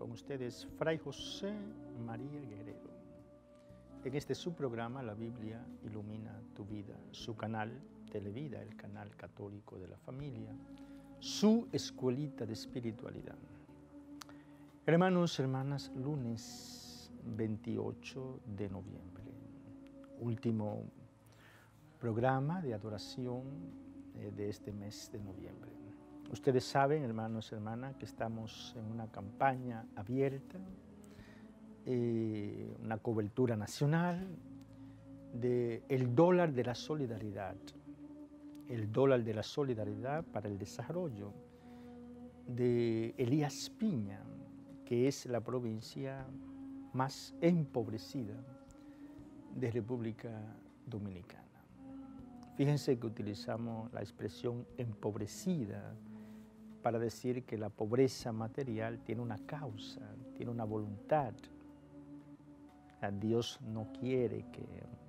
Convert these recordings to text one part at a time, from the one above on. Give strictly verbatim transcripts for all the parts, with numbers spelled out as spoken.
Con ustedes, Fray José María Guerrero. En este subprograma, La Biblia ilumina tu vida, su canal Televida, el canal católico de la familia, su escuelita de espiritualidad. Hermanos, hermanas, lunes veintiocho de noviembre, último programa de adoración de este mes de noviembre. Ustedes saben, hermanos y hermanas, que estamos en una campaña abierta, eh, una cobertura nacional del dólar de la solidaridad, el dólar de la solidaridad para el desarrollo de Elías Piña, que es la provincia más empobrecida de República Dominicana. Fíjense que utilizamos la expresión empobrecida para decir que la pobreza material tiene una causa, tiene una voluntad. Dios no quiere que,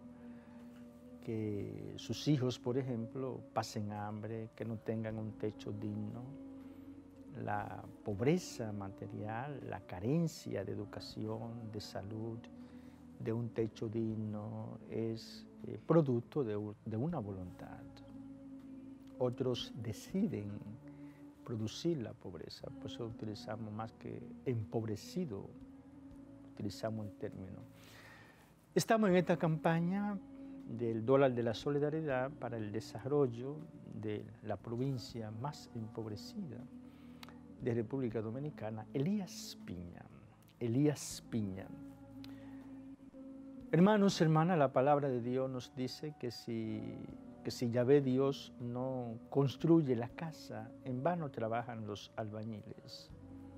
que sus hijos, por ejemplo, pasen hambre, que no tengan un techo digno. La pobreza material, la carencia de educación, de salud, de un techo digno, es eh, producto de, de una voluntad. Otros deciden producir la pobreza, por eso utilizamos más que empobrecido, utilizamos el término. Estamos en esta campaña del dólar de la solidaridad para el desarrollo de la provincia más empobrecida de República Dominicana, Elías Piña. Elías Piña. Hermanos, hermanas, la palabra de Dios nos dice que si, que si Yahvé Dios no construye la casa, en vano trabajan los albañiles.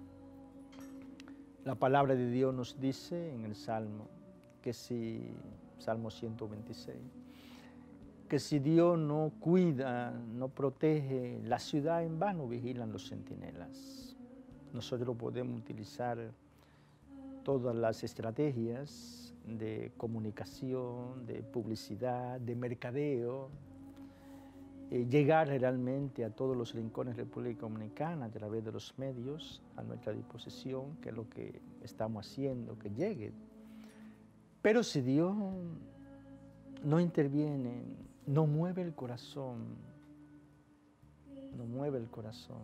La palabra de Dios nos dice en el Salmo, que si, Salmo ciento veintiséis, que si Dios no cuida, no protege la ciudad, en vano vigilan los centinelas. Nosotros podemos utilizar todas las estrategias de comunicación, de publicidad, de mercadeo, eh, llegar realmente a todos los rincones de la República Dominicana a través de los medios a nuestra disposición, que es lo que estamos haciendo, que llegue. Pero si Dios no interviene, no mueve el corazón, no mueve el corazón,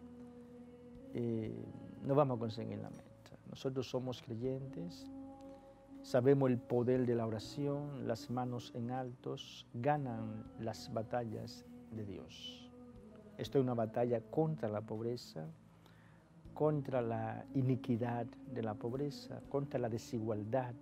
eh, no vamos a conseguir la meta. Nosotros somos creyentes, sabemos el poder de la oración, las manos en altos ganan las batallas de Dios. Esto es una batalla contra la pobreza, contra la iniquidad de la pobreza, contra la desigualdad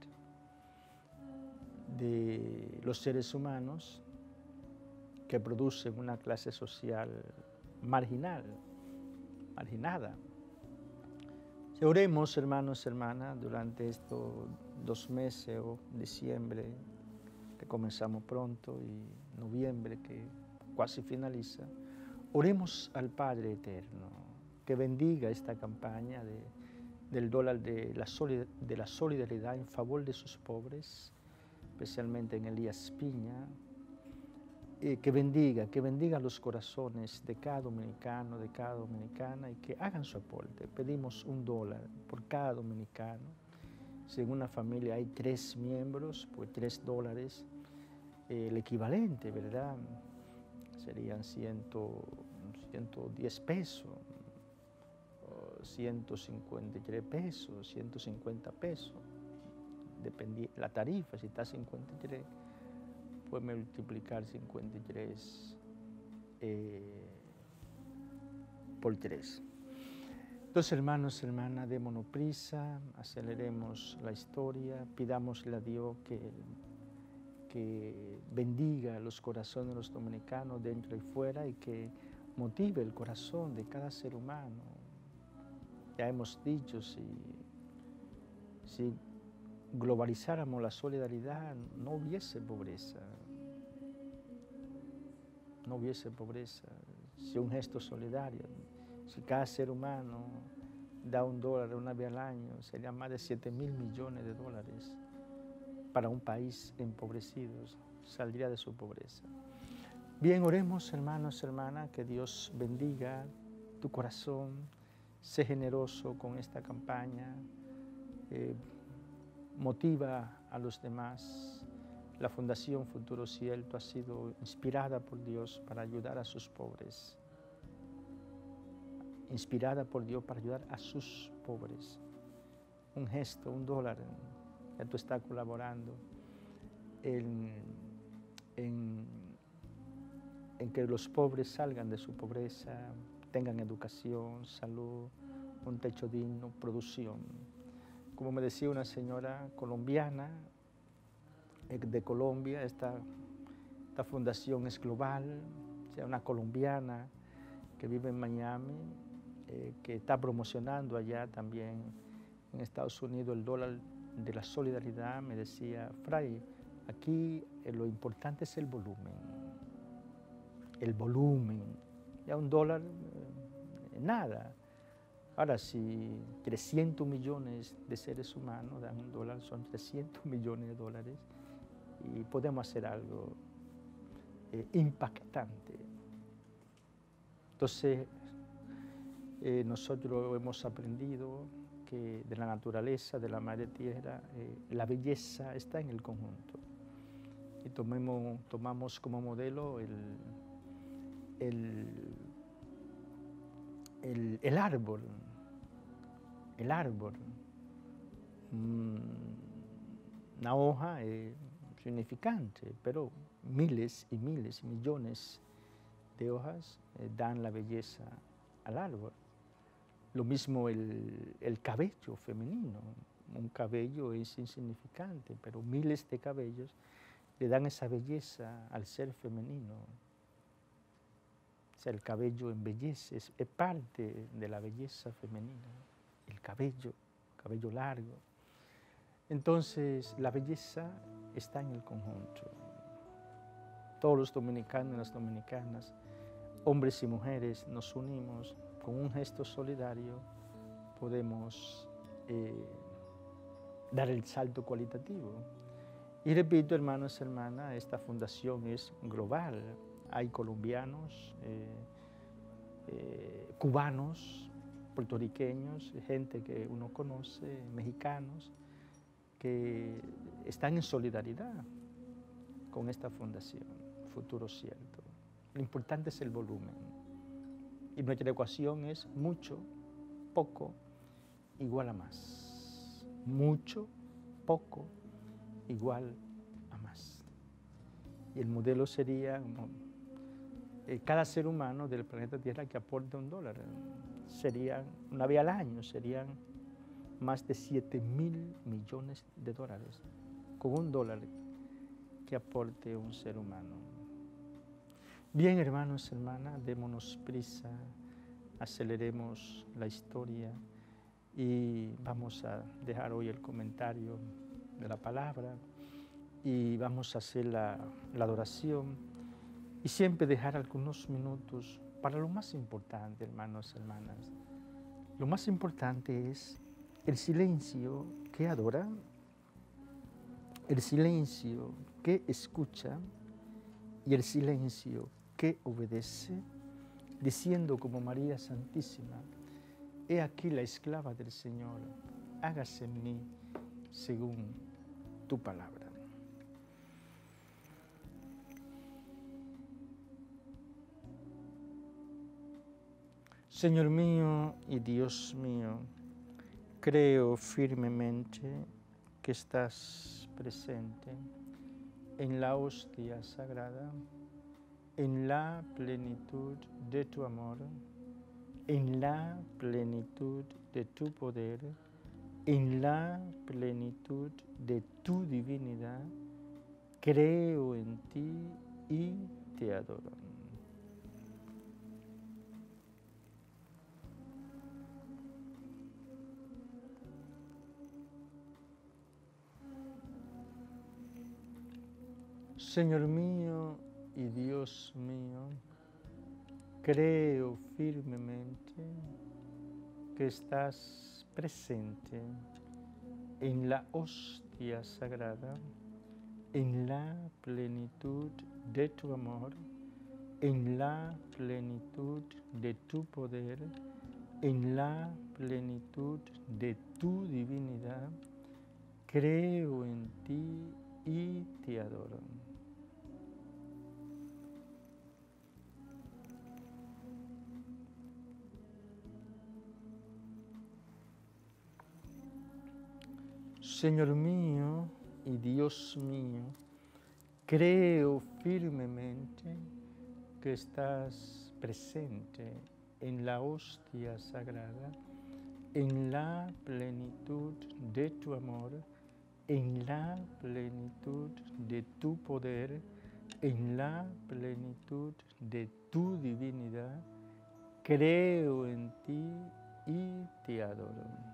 de los seres humanos que producen una clase social marginal, marginada. Oremos, hermanos y hermanas, durante estos dos meses, o diciembre, que comenzamos pronto, y noviembre, que casi finaliza. Oremos al Padre Eterno, que bendiga esta campaña de, del dólar de la, solid, de la solidaridad en favor de sus pobres, especialmente en Elías Piña, eh, que bendiga, que bendiga los corazones de cada dominicano, de cada dominicana, y que hagan su aporte. Pedimos un dólar por cada dominicano. Si en una familia hay tres miembros, pues tres dólares, eh, el equivalente, ¿verdad? Serían ciento, ciento diez pesos, ciento cincuenta y tres pesos, ciento cincuenta pesos. Depende la tarifa, si está a cincuenta y tres, puede multiplicar cincuenta y tres eh, por tres. Entonces, hermanos, hermanas, démonos prisa, aceleremos la historia, pidámosle a Dios que, que bendiga los corazones de los dominicanos dentro y fuera y que motive el corazón de cada ser humano. Ya hemos dicho, si, si globalizáramos la solidaridad, no hubiese pobreza. No hubiese pobreza. Si un gesto solidario, si cada ser humano da un dólar una vez al año, serían más de siete mil millones de dólares para un país empobrecido, saldría de su pobreza. Bien, oremos, hermanos, hermanas, que Dios bendiga tu corazón, sé generoso con esta campaña, eh, motiva a los demás. La Fundación Futuro Cielo ha sido inspirada por Dios para ayudar a sus pobres. Inspirada por Dios para ayudar a sus pobres. Un gesto, un dólar, ya tú estás colaborando en, en, en que los pobres salgan de su pobreza, tengan educación, salud, un techo digno, producción. Como me decía una señora colombiana de Colombia, esta, esta fundación es global, o sea, una colombiana que vive en Miami, eh, que está promocionando allá también en Estados Unidos el dólar de la solidaridad. Me decía, Fray, aquí eh, lo importante es el volumen, el volumen, ya un dólar, eh, nada. Ahora, si trescientos millones de seres humanos dan un dólar, son trescientos millones de dólares y podemos hacer algo eh, impactante. Entonces, eh, nosotros hemos aprendido que de la naturaleza, de la madre tierra, eh, la belleza está en el conjunto. Y tomemos, tomamos como modelo el, el, el, el árbol, el árbol. Mm, una hoja es significante, pero miles y miles, millones de hojas eh, dan la belleza al árbol. Lo mismo el, el cabello femenino. Un cabello es insignificante, pero miles de cabellos le dan esa belleza al ser femenino. O sea, el cabello embellece, es, es parte de la belleza femenina. El cabello, cabello largo. Entonces, la belleza está en el conjunto. Todos los dominicanos y las dominicanas, hombres y mujeres, nos unimos. Con un gesto solidario podemos eh, dar el salto cualitativo. Y repito, hermanos y hermanas, esta fundación es global. Hay colombianos, eh, eh, cubanos, puertorriqueños, gente que uno conoce, mexicanos, que están en solidaridad con esta fundación, Futuro Cierto. Lo importante es el volumen. Y nuestra ecuación es mucho, poco, igual a más. Mucho, poco, igual a más. Y el modelo sería eh, cada ser humano del planeta Tierra que aporte un dólar. Serían, una vez al año, serían más de siete mil millones de dólares con un dólar que aporte un ser humano. Bien, hermanos y hermanas, démonos prisa, aceleremos la historia y vamos a dejar hoy el comentario de la palabra y vamos a hacer la, la adoración y siempre dejar algunos minutos para lo más importante, hermanos y hermanas. Lo más importante es el silencio que adora, el silencio que escucha y el silencio que obedece, diciendo como María Santísima, he aquí la esclava del Señor, hágase en mí según tu palabra. Señor mío y Dios mío, creo firmemente que estás presente en la hostia sagrada, en la plenitud de tu amor, en la plenitud de tu poder, en la plenitud de tu divinidad. Creo en ti y te adoro. Señor mío y Dios mío, creo firmemente que estás presente en la hostia sagrada, en la plenitud de tu amor, en la plenitud de tu poder, en la plenitud de tu divinidad, creo en ti y te adoro. Señor mío y Dios mío, creo firmemente que estás presente en la hostia sagrada, en la plenitud de tu amor, en la plenitud de tu poder, en la plenitud de tu divinidad. Creo en ti y te adoro.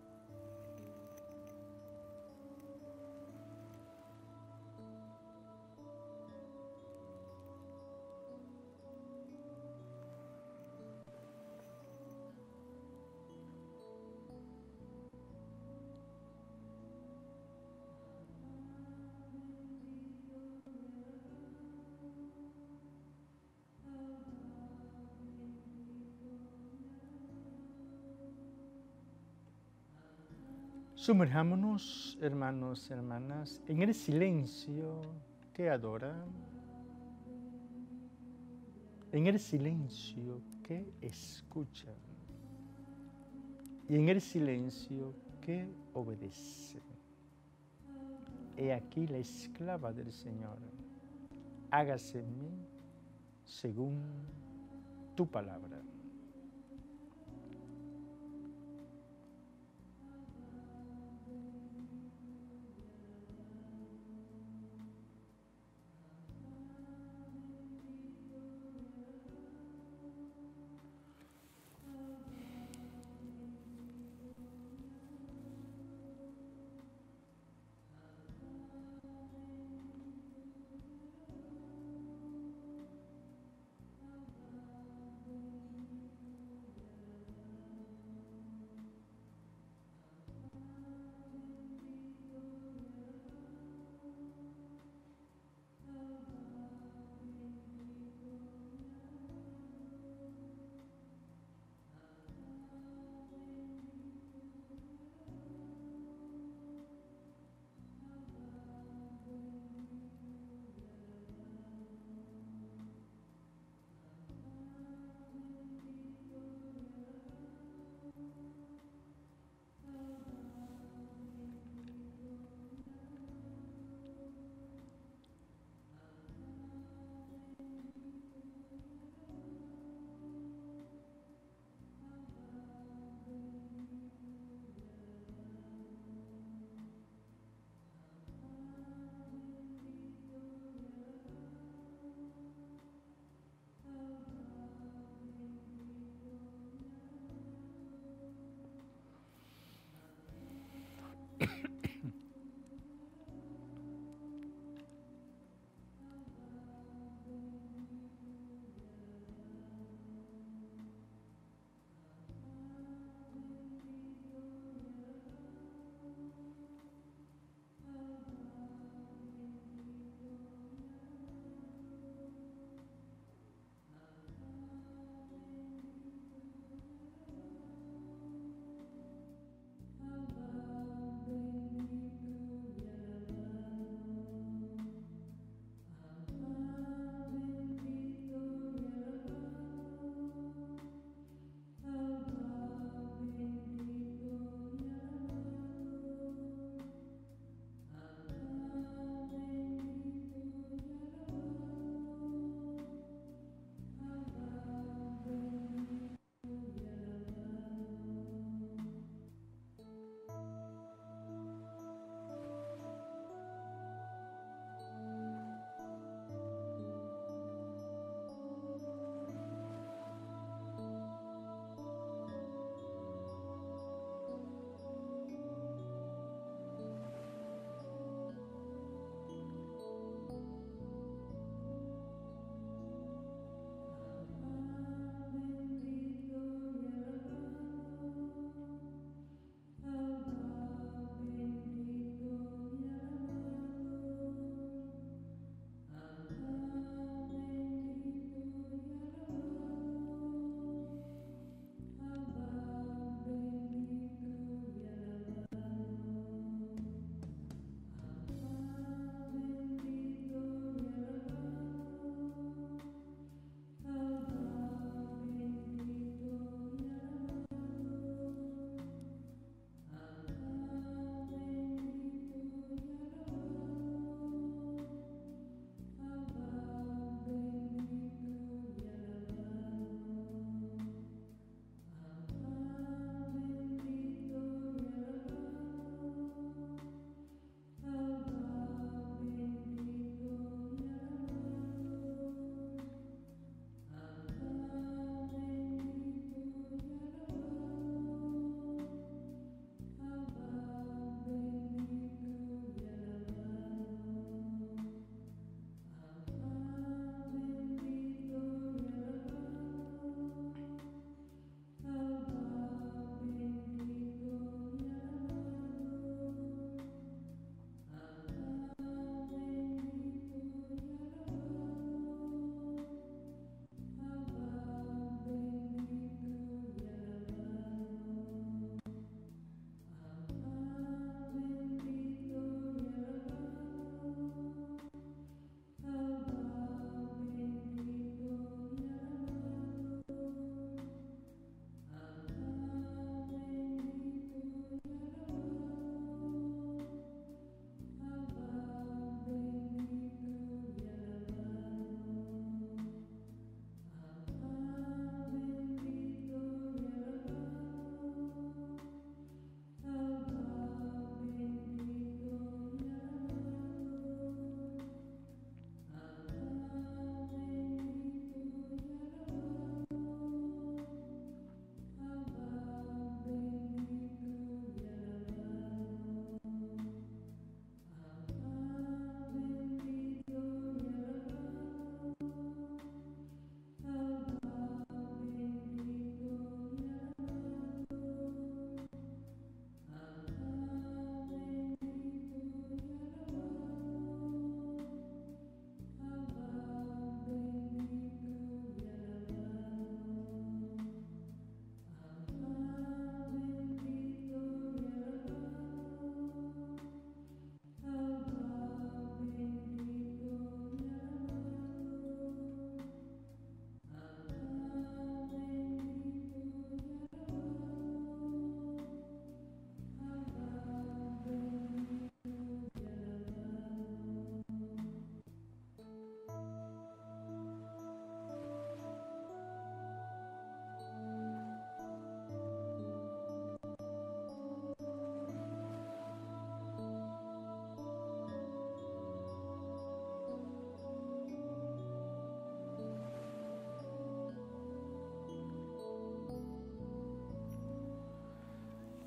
Sumerjámonos, hermanos y hermanas, en el silencio que adora, en el silencio que escucha y en el silencio que obedece. He aquí la esclava del Señor, hágase en mí según tu palabra.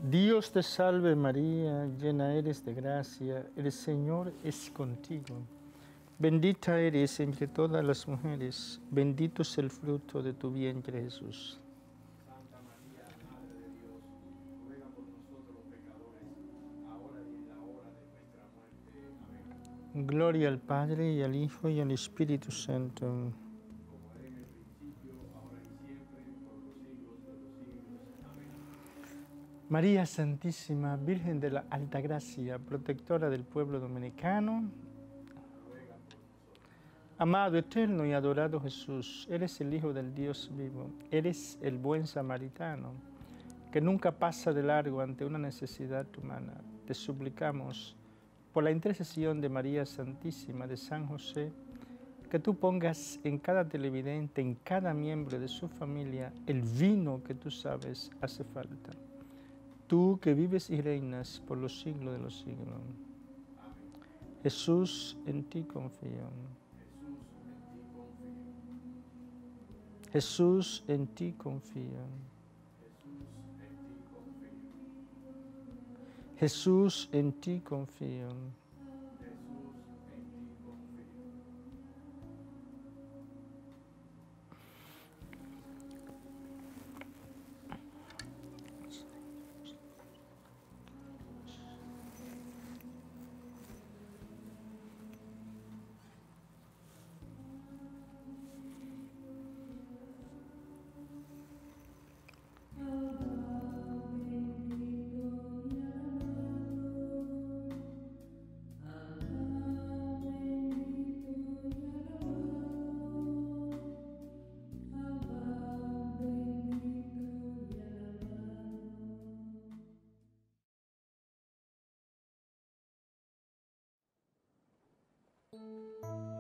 Dios te salve María, llena eres de gracia, el Señor es contigo. Bendita eres entre todas las mujeres, bendito es el fruto de tu vientre Jesús. Santa María, Madre de Dios, ruega por nosotros los pecadores, ahora y en la hora de nuestra muerte. Amén. Gloria al Padre, y al Hijo, y al Espíritu Santo. Como era en el principio, ahora y siempre, por los siglos de los siglos. Amén. María Santísima, Virgen de la Alta Gracia, protectora del pueblo dominicano, Ruega por nosotros. amado, eterno y adorado Jesús, eres el Hijo del Dios vivo, eres el buen samaritano, que nunca pasa de largo ante una necesidad humana. Te suplicamos, por la intercesión de María Santísima, de San José, que tú pongas en cada televidente, en cada miembro de su familia, el vino que tú sabes hace falta. Tú que vives y reinas por los siglos de los siglos. Amén. Jesús, en ti confío. Jesús, en ti confío. Jesús, en ti confío. Jesús, en ti confío. Jesús, en ti confío. Thank you.